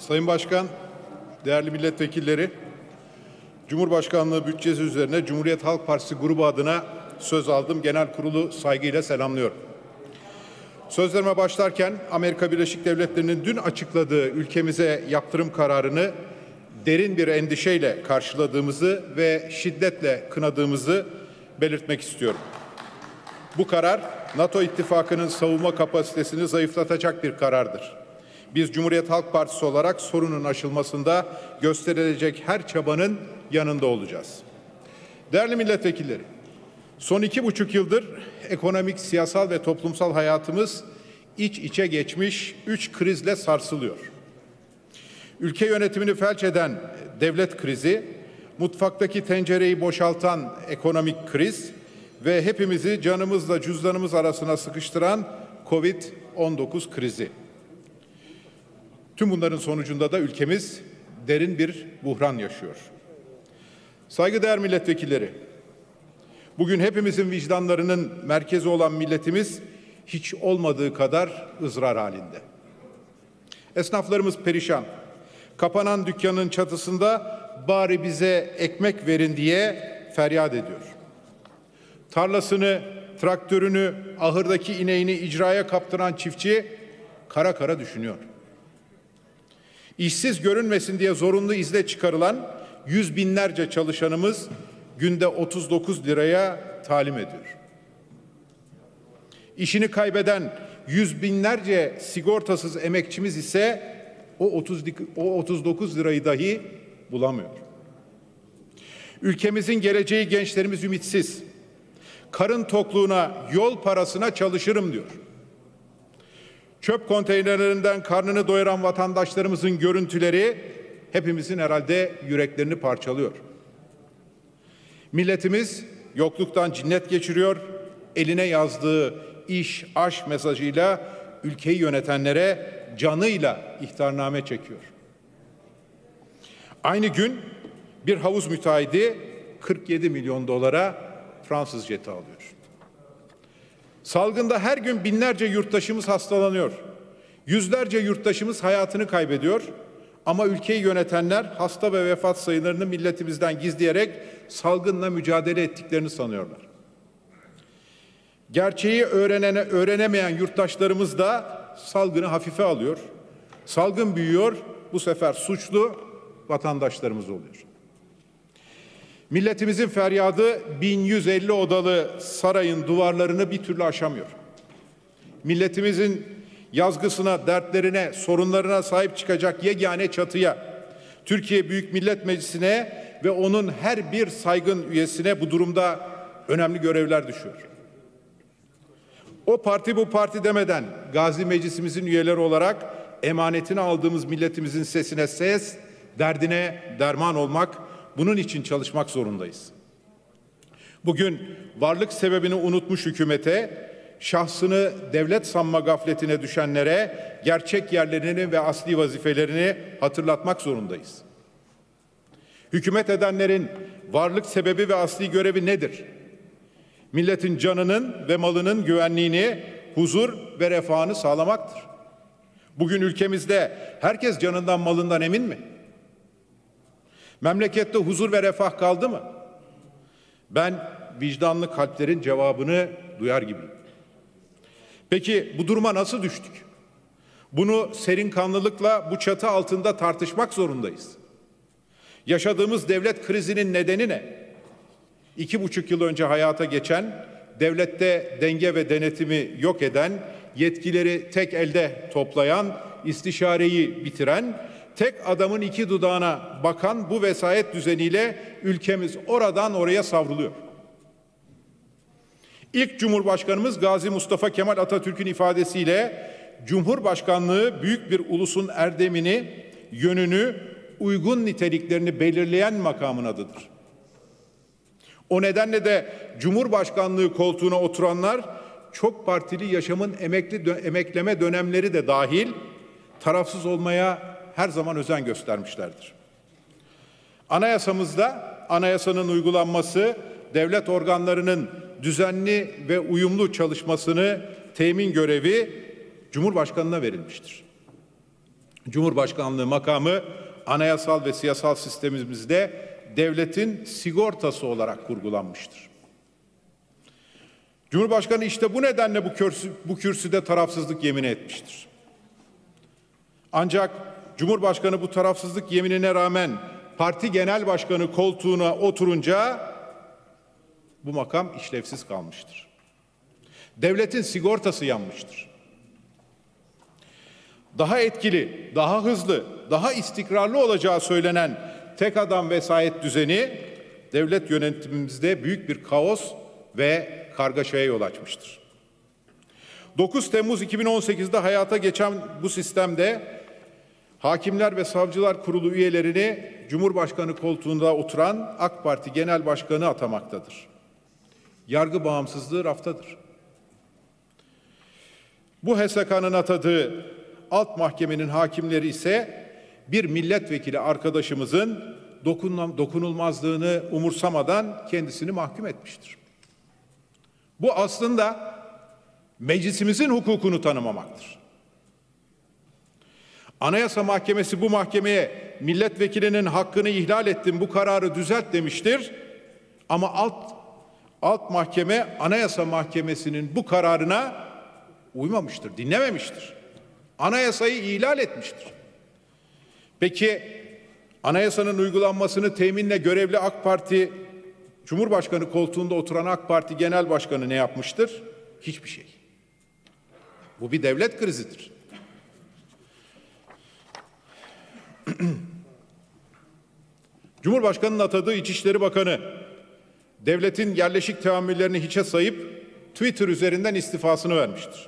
Sayın Başkan, değerli milletvekilleri, Cumhurbaşkanlığı bütçesi üzerine Cumhuriyet Halk Partisi grubu adına söz aldım. Genel kurulu saygıyla selamlıyorum. Sözlerime başlarken Amerika Birleşik Devletleri'nin dün açıkladığı ülkemize yaptırım kararını derin bir endişeyle karşıladığımızı ve şiddetle kınadığımızı belirtmek istiyorum. Bu karar NATO ittifakının savunma kapasitesini zayıflatacak bir karardır. Biz Cumhuriyet Halk Partisi olarak sorunun aşılmasında gösterilecek her çabanın yanında olacağız. Değerli milletvekilleri, son 2,5 yıldır ekonomik, siyasal ve toplumsal hayatımız iç içe geçmiş 3 krizle sarsılıyor. Ülke yönetimini felç eden devlet krizi, mutfaktaki tencereyi boşaltan ekonomik kriz ve hepimizi canımızla cüzdanımız arasına sıkıştıran Covid-19 krizi. Tüm bunların sonucunda da ülkemiz derin bir buhran yaşıyor. Saygıdeğer milletvekilleri, bugün hepimizin vicdanlarının merkezi olan milletimiz hiç olmadığı kadar ızrar halinde. Esnaflarımız perişan. Kapanan dükkanın çatısında bari bize ekmek verin diye feryat ediyor. Tarlasını, traktörünü, ahırdaki ineğini icraya kaptıran çiftçi kara kara düşünüyor. İşsiz görünmesin diye zorunlu izne çıkarılan yüz binlerce çalışanımız günde 39 liraya talim ediyor. İşini kaybeden yüz binlerce sigortasız emekçimiz ise o 39 lirayı dahi bulamıyor. Ülkemizin geleceği gençlerimiz ümitsiz. Karın tokluğuna, yol parasına çalışırım diyor. Çöp konteynerlerinden karnını doyuran vatandaşlarımızın görüntüleri hepimizin herhalde yüreklerini parçalıyor. Milletimiz yokluktan cinnet geçiriyor, eline yazdığı iş, aş mesajıyla ülkeyi yönetenlere canıyla ihtarname çekiyor. Aynı gün bir havuz müteahhidi 47 milyon dolara Fransız jeti alıyor. Salgında her gün binlerce yurttaşımız hastalanıyor. Yüzlerce yurttaşımız hayatını kaybediyor. Ama ülkeyi yönetenler hasta ve vefat sayılarını milletimizden gizleyerek salgınla mücadele ettiklerini sanıyorlar. Gerçeği öğrenemeyen yurttaşlarımız da salgını hafife alıyor. Salgın büyüyor, bu sefer suçlu vatandaşlarımız oluyor. Milletimizin feryadı 1150 odalı sarayın duvarlarını bir türlü aşamıyor. Milletimizin yazgısına, dertlerine, sorunlarına sahip çıkacak yegane çatıya, Türkiye Büyük Millet Meclisi'ne ve onun her bir saygın üyesine bu durumda önemli görevler düşüyor. O parti bu parti demeden Gazi Meclisimizin üyeleri olarak emanetini aldığımız milletimizin sesine ses, derdine derman olmak, bunun için çalışmak zorundayız. Bugün varlık sebebini unutmuş hükümete, şahsını devlet sanma gafletine düşenlere gerçek yerlerini ve asli vazifelerini hatırlatmak zorundayız. Hükümet edenlerin varlık sebebi ve asli görevi nedir? Milletin canının ve malının güvenliğini, huzur ve refahını sağlamaktır. Bugün ülkemizde herkes canından malından emin mi? Memlekette huzur ve refah kaldı mı? Ben vicdanlı kalplerin cevabını duyar gibiyim. Peki bu duruma nasıl düştük? Bunu serin kanlılıkla bu çatı altında tartışmak zorundayız. Yaşadığımız devlet krizinin nedeni ne? 2,5 yıl önce hayata geçen, devlette denge ve denetimi yok eden, yetkileri tek elde toplayan, istişareyi bitiren, tek adamın iki dudağına bakan bu vesayet düzeniyle ülkemiz oradan oraya savruluyor. İlk Cumhurbaşkanımız Gazi Mustafa Kemal Atatürk'ün ifadesiyle Cumhurbaşkanlığı büyük bir ulusun erdemini, yönünü, uygun niteliklerini belirleyen makamın adıdır. O nedenle de Cumhurbaşkanlığı koltuğuna oturanlar çok partili yaşamın emekleme dönemleri de dahil tarafsız olmaya her zaman özen göstermişlerdir. Anayasamızda anayasanın uygulanması, devlet organlarının düzenli ve uyumlu çalışmasını temin görevi Cumhurbaşkanı'na verilmiştir. Cumhurbaşkanlığı makamı anayasal ve siyasal sistemimizde devletin sigortası olarak kurgulanmıştır. Cumhurbaşkanı işte bu nedenle bu kürsüde tarafsızlık yemini etmiştir. Ancak Cumhurbaşkanı bu tarafsızlık yeminine rağmen parti genel başkanı koltuğuna oturunca bu makam işlevsiz kalmıştır. Devletin sigortası yanmıştır. Daha etkili, daha hızlı, daha istikrarlı olacağı söylenen tek adam vesayet düzeni devlet yönetimimizde büyük bir kaos ve kargaşaya yol açmıştır. 9 Temmuz 2018'de hayata geçen bu sistemde Hakimler ve Savcılar Kurulu üyelerini Cumhurbaşkanı koltuğunda oturan AK Parti Genel Başkanı atamaktadır. Yargı bağımsızlığı raftadır. Bu HSK'nın atadığı alt mahkemenin hakimleri ise bir milletvekili arkadaşımızın dokunulmazlığını umursamadan kendisini mahkum etmiştir. Bu aslında meclisimizin hukukunu tanımamaktır. Anayasa Mahkemesi bu mahkemeye milletvekilinin hakkını ihlal ettim, bu kararı düzelt demiştir. Ama alt mahkeme Anayasa Mahkemesi'nin bu kararına uymamıştır, dinlememiştir. Anayasayı ihlal etmiştir. Peki anayasanın uygulanmasını teminle görevli AK Parti Cumhurbaşkanı koltuğunda oturan AK Parti Genel Başkanı ne yapmıştır? Hiçbir şey. Bu bir devlet krizidir. Cumhurbaşkanı'nın atadığı İçişleri Bakanı devletin yerleşik teamüllerini hiçe sayıp Twitter üzerinden istifasını vermiştir.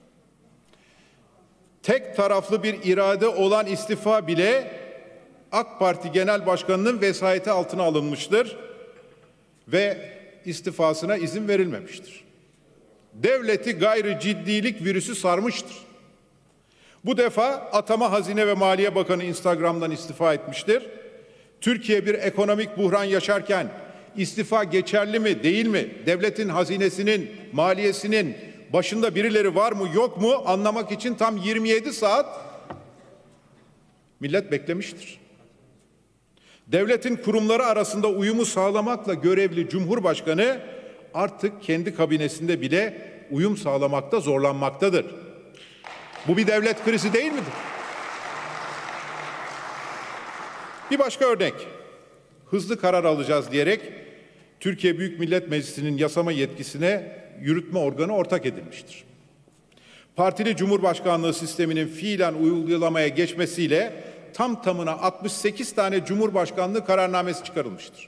Tek taraflı bir irade olan istifa bile AK Parti Genel Başkanı'nın vesayeti altına alınmıştır ve istifasına izin verilmemiştir. Devleti gayri ciddilik virüsü sarmıştır. Bu defa atama Hazine ve Maliye Bakanı Instagram'dan istifa etmiştir. Türkiye bir ekonomik buhran yaşarken istifa geçerli mi değil mi? Devletin hazinesinin, maliyesinin başında birileri var mı yok mu anlamak için tam 27 saat millet beklemiştir. Devletin kurumları arasında uyumu sağlamakla görevli Cumhurbaşkanı artık kendi kabinesinde bile uyum sağlamakta zorlanmaktadır. Bu bir devlet krizi değil midir? Bir başka örnek. Hızlı karar alacağız diyerek Türkiye Büyük Millet Meclisi'nin yasama yetkisine yürütme organı ortak edilmiştir. Partili Cumhurbaşkanlığı sisteminin fiilen uygulamaya geçmesiyle tam tamına 68 tane Cumhurbaşkanlığı kararnamesi çıkarılmıştır.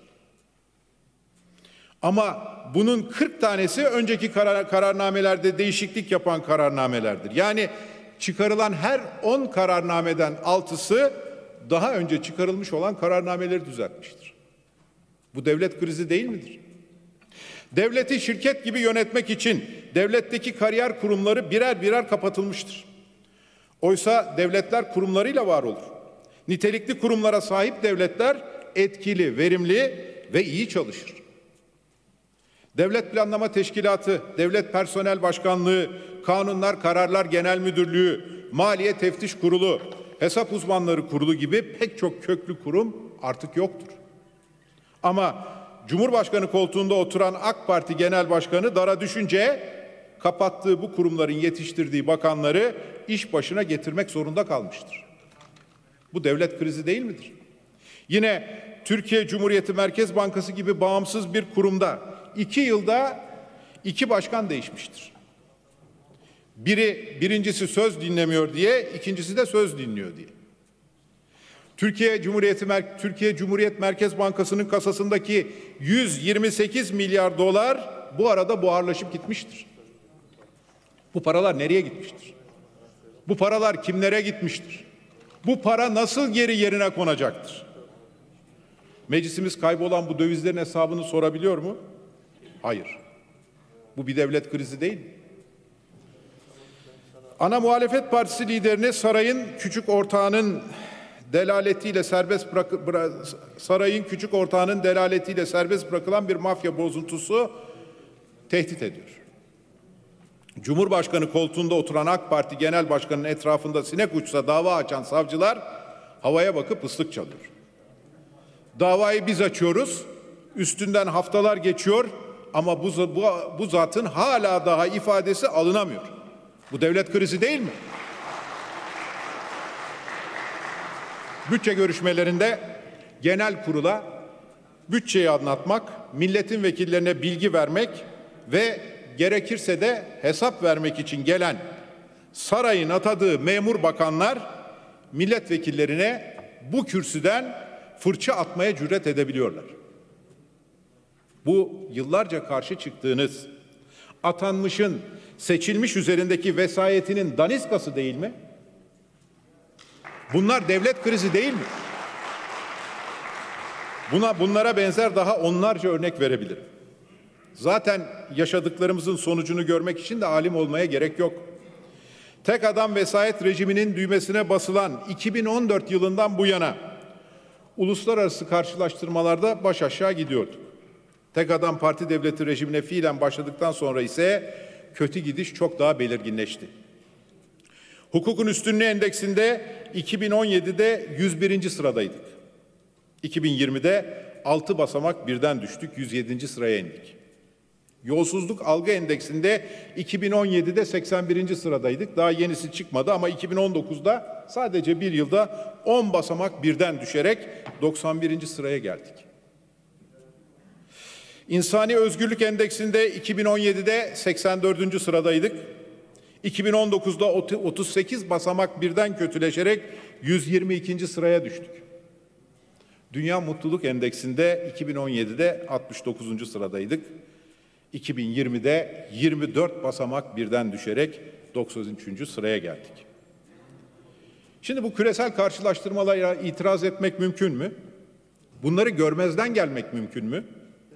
Ama bunun 40 tanesi önceki kararnamelerde değişiklik yapan kararnamelerdir. Yani çıkarılan her 10 kararnameden 6'sı daha önce çıkarılmış olan kararnameleri düzeltmiştir. Bu devlet krizi değil midir? Devleti şirket gibi yönetmek için devletteki kariyer kurumları birer birer kapatılmıştır. Oysa devletler kurumlarıyla var olur. Nitelikli kurumlara sahip devletler etkili, verimli ve iyi çalışır. Devlet Planlama Teşkilatı, Devlet Personel Başkanlığı, Kanunlar, Kararlar Genel Müdürlüğü, Maliye Teftiş Kurulu, Hesap Uzmanları Kurulu gibi pek çok köklü kurum artık yoktur. Ama Cumhurbaşkanı koltuğunda oturan AK Parti Genel Başkanı dara düşünce kapattığı bu kurumların yetiştirdiği bakanları iş başına getirmek zorunda kalmıştır. Bu devlet krizi değil midir? Yine Türkiye Cumhuriyeti Merkez Bankası gibi bağımsız bir kurumda 2 yılda 2 başkan değişmiştir. Birincisi söz dinlemiyor diye, ikincisi de söz dinliyor diye. Türkiye Cumhuriyet Merkez Bankası'nın kasasındaki 128 milyar dolar bu arada buharlaşıp gitmiştir. Bu paralar nereye gitmiştir? Bu paralar kimlere gitmiştir? Bu para nasıl geri yerine konacaktır? Meclisimiz kaybolan bu dövizlerin hesabını sorabiliyor mu? Hayır. Bu bir devlet krizi değil mi? Ana muhalefet partisi liderini sarayın küçük ortağının delaletiyle serbest bırakılan bir mafya bozuntusu tehdit ediyor. Cumhurbaşkanı koltuğunda oturan AK Parti Genel Başkanı'nın etrafında sinek uçsa dava açan savcılar havaya bakıp ıslık çalıyor. Davayı biz açıyoruz, üstünden haftalar geçiyor ama bu zatın hala daha ifadesi alınamıyor. Bu devlet krizi değil mi? Bütçe görüşmelerinde genel kurula bütçeyi anlatmak, milletin vekillerine bilgi vermek ve gerekirse de hesap vermek için gelen sarayın atadığı memur bakanlar milletvekillerine bu kürsüden fırça atmaya cüret edebiliyorlar. Bu yıllarca karşı çıktığınız atanmışın seçilmiş üzerindeki vesayetinin daniskası değil mi? Bunlar devlet krizi değil mi? Bunlara benzer daha onlarca örnek verebilirim. Zaten yaşadıklarımızın sonucunu görmek için de alim olmaya gerek yok. Tek adam vesayet rejiminin düğmesine basılan 2014 yılından bu yana uluslararası karşılaştırmalarda baş aşağı gidiyorduk. Tek adam parti devleti rejimine fiilen başladıktan sonra ise kötü gidiş çok daha belirginleşti. Hukukun üstünlüğü endeksinde 2017'de 101. sıradaydık. 2020'de 6 basamak birden düştük, 107. sıraya indik. Yolsuzluk algı endeksinde 2017'de 81. sıradaydık. Daha yenisi çıkmadı ama 2019'da sadece bir yılda 10 basamak birden düşerek 91. sıraya geldik. İnsani özgürlük endeksinde 2017'de 84. sıradaydık. 2019'da 38 basamak birden kötüleşerek 122. sıraya düştük. Dünya Mutluluk Endeksinde 2017'de 69. sıradaydık. 2020'de 24 basamak birden düşerek 93. sıraya geldik. Şimdi bu küresel karşılaştırmalara itiraz etmek mümkün mü? Bunları görmezden gelmek mümkün mü?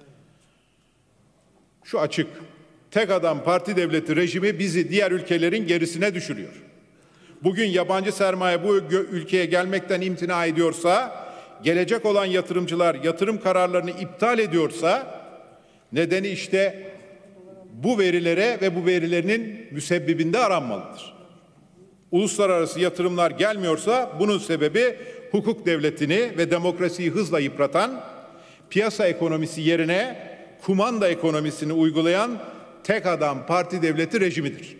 Şu açık. Tek adam parti devleti rejimi bizi diğer ülkelerin gerisine düşürüyor. Bugün yabancı sermaye bu ülkeye gelmekten imtina ediyorsa, gelecek olan yatırımcılar yatırım kararlarını iptal ediyorsa, nedeni işte bu verilere ve bu verilerinin müsebbibinde aranmalıdır. Uluslararası yatırımlar gelmiyorsa bunun sebebi hukuk devletini ve demokrasiyi hızla yıpratan, piyasa ekonomisi yerine kumanda ekonomisini uygulayan tek adam parti devleti rejimidir.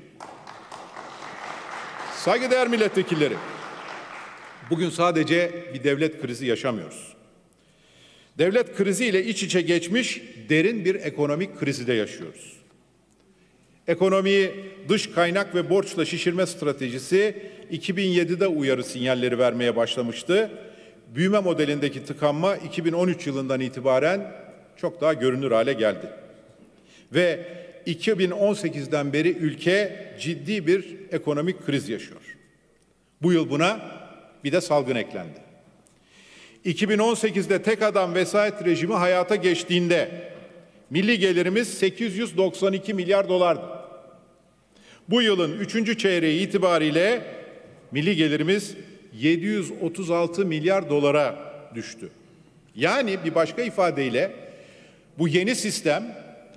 Saygıdeğer milletvekilleri, bugün sadece bir devlet krizi yaşamıyoruz. Devlet kriziyle iç içe geçmiş derin bir ekonomik krizi de yaşıyoruz. Ekonomiyi dış kaynak ve borçla şişirme stratejisi 2007'de uyarı sinyalleri vermeye başlamıştı. Büyüme modelindeki tıkanma 2013 yılından itibaren çok daha görünür hale geldi. Ve 2018'den beri ülke ciddi bir ekonomik kriz yaşıyor. Bu yıl buna bir de salgın eklendi. 2018'de tek adam vesayet rejimi hayata geçtiğinde milli gelirimiz 892 milyar dolardı. Bu yılın 3. çeyreği itibariyle milli gelirimiz 736 milyar dolara düştü. Yani bir başka ifadeyle bu yeni sistem,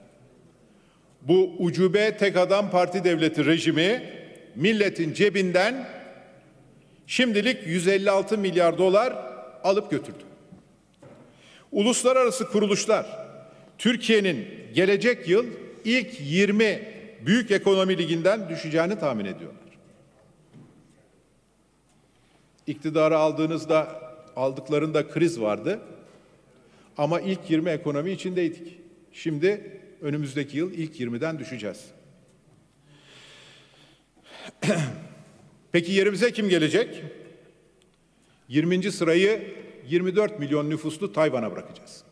bu ucube tek adam parti devleti rejimi milletin cebinden şimdilik 156 milyar dolar alıp götürdü. Uluslararası kuruluşlar Türkiye'nin gelecek yıl ilk 20 büyük ekonomi liginden düşeceğini tahmin ediyorlar. İktidarı aldıklarında kriz vardı ama ilk 20 ekonomi içindeydik. Şimdi önümüzdeki yıl ilk 20'den düşeceğiz. Peki yerimize kim gelecek? 20. sırayı 24 milyon nüfuslu Tayvan'a bırakacağız.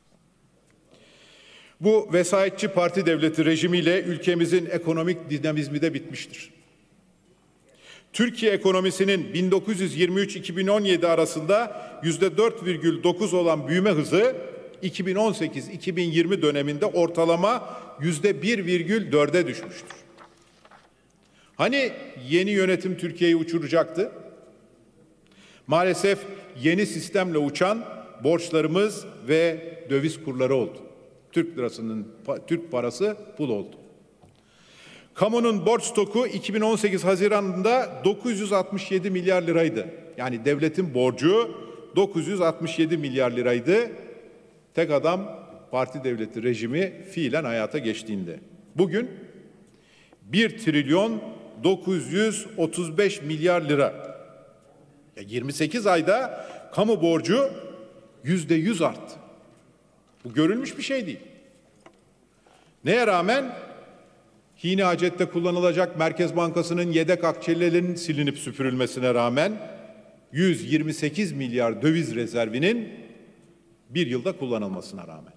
Bu vesayetçi parti devleti rejimiyle ülkemizin ekonomik dinamizmi de bitmiştir. Türkiye ekonomisinin 1923-2017 arasında %4,9 olan büyüme hızı 2018-2020 döneminde ortalama %1,4'e düşmüştür. Hani yeni yönetim Türkiye'yi uçuracaktı? Maalesef yeni sistemle uçan borçlarımız ve döviz kurları oldu. Türk parası pul oldu. Kamunun borç stoku 2018 Haziran'da 967 milyar liraydı. Yani devletin borcu 967 milyar liraydı. Tek adam parti devleti rejimi fiilen hayata geçtiğinde. Bugün 1 trilyon 935 milyar lira. 28 ayda kamu borcu %100 arttı. Bu görülmüş bir şey değil. Neye rağmen hine hacette kullanılacak Merkez Bankası'nın yedek akçelerinin silinip süpürülmesine rağmen 128 milyar döviz rezervinin bir yılda kullanılmasına rağmen.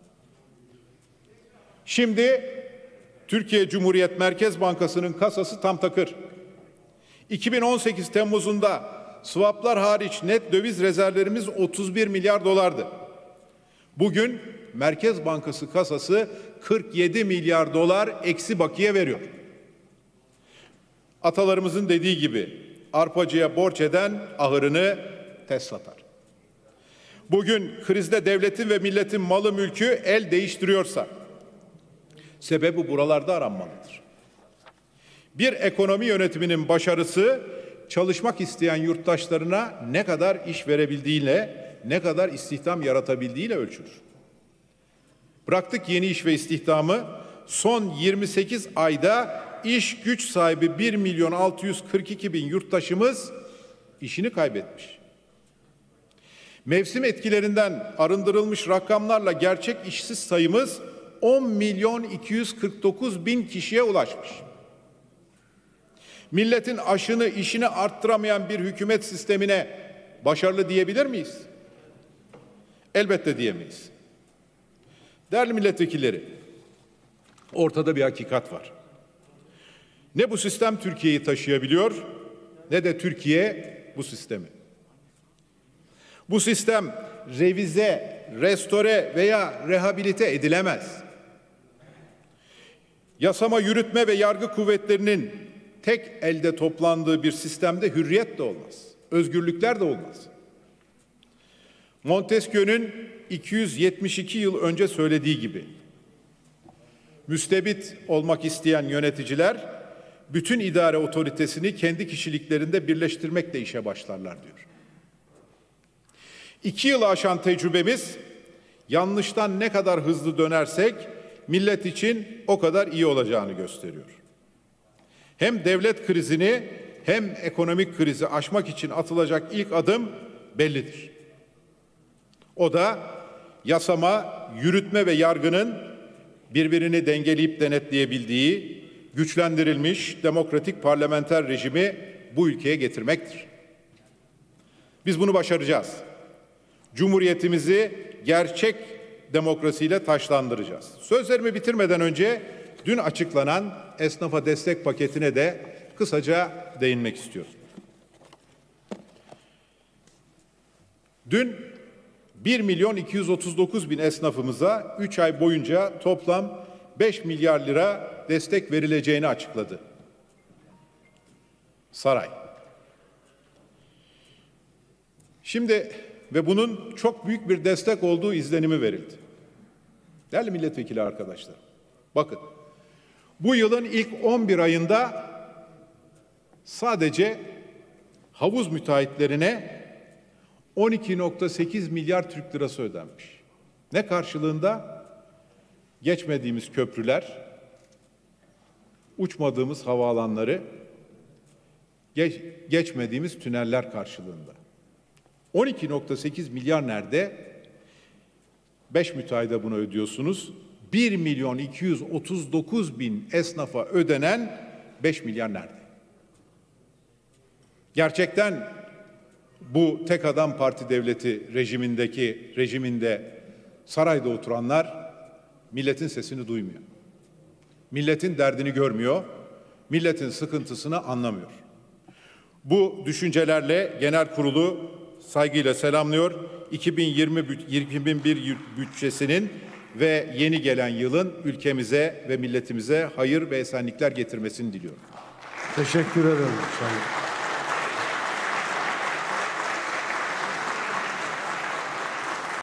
Şimdi Türkiye Cumhuriyet Merkez Bankası'nın kasası tam takır. 2018 Temmuz'unda swaplar hariç net döviz rezervlerimiz 31 milyar dolardı. Bugün Merkez Bankası kasası 47 milyar dolar eksi bakiye veriyor. Atalarımızın dediği gibi arpacıya borç eden ahırını tez satar. Bugün krizde devletin ve milletin malı mülkü el değiştiriyorsa sebebi buralarda aranmalıdır. Bir ekonomi yönetiminin başarısı çalışmak isteyen yurttaşlarına ne kadar iş verebildiğiyle, ne kadar istihdam yaratabildiğiyle ölçülür. Bıraktık yeni iş ve istihdamı, son 28 ayda iş güç sahibi 1.642.000 yurttaşımız işini kaybetmiş. Mevsim etkilerinden arındırılmış rakamlarla gerçek işsiz sayımız 10.249.000 kişiye ulaşmış. Milletin aşını, işini arttıramayan bir hükümet sistemine başarılı diyebilir miyiz? Elbette diyemeyiz. Değerli milletvekilleri, ortada bir hakikat var. Ne bu sistem Türkiye'yi taşıyabiliyor, ne de Türkiye bu sistemi. Bu sistem revize, restore veya rehabilite edilemez. Yasama, yürütme ve yargı kuvvetlerinin tek elde toplandığı bir sistemde hürriyet de olmaz, özgürlükler de olmaz. Montesquieu'nun 272 yıl önce söylediği gibi, müstebit olmak isteyen yöneticiler bütün idare otoritesini kendi kişiliklerinde birleştirmekle işe başlarlar diyor. 2 yılı aşan tecrübemiz, yanlıştan ne kadar hızlı dönersek millet için o kadar iyi olacağını gösteriyor. Hem devlet krizini hem ekonomik krizi aşmak için atılacak ilk adım bellidir. O da yasama, yürütme ve yargının birbirini dengeleyip denetleyebildiği güçlendirilmiş demokratik parlamenter rejimi bu ülkeye getirmektir. Biz bunu başaracağız. Cumhuriyetimizi gerçek demokrasiyle taçlandıracağız. Sözlerimi bitirmeden önce dün açıklanan esnafa destek paketine de kısaca değinmek istiyorum. Dün 1.239.000 esnafımıza 3 ay boyunca toplam 5 milyar lira destek verileceğini açıkladı saray. Şimdi ve bunun çok büyük bir destek olduğu izlenimi verildi. Değerli milletvekili arkadaşlar, bakın bu yılın ilk 11 ayında sadece havuz müteahhitlerine 12.8 milyar Türk lirası ödenmiş. Ne karşılığında? Geçmediğimiz köprüler, uçmadığımız havaalanları, geçmediğimiz tüneller karşılığında. 12.8 milyar nerede? 5 müteahhide bunu ödüyorsunuz. 1.239.000 esnafa ödenen 5 milyar nerede? Gerçekten bu tek adam parti devleti rejiminde sarayda oturanlar milletin sesini duymuyor. Milletin derdini görmüyor. Milletin sıkıntısını anlamıyor. Bu düşüncelerle genel kurulu saygıyla selamlıyor. 2021 bütçesinin ve yeni gelen yılın ülkemize ve milletimize hayır ve esenlikler getirmesini diliyorum. Teşekkür ederim.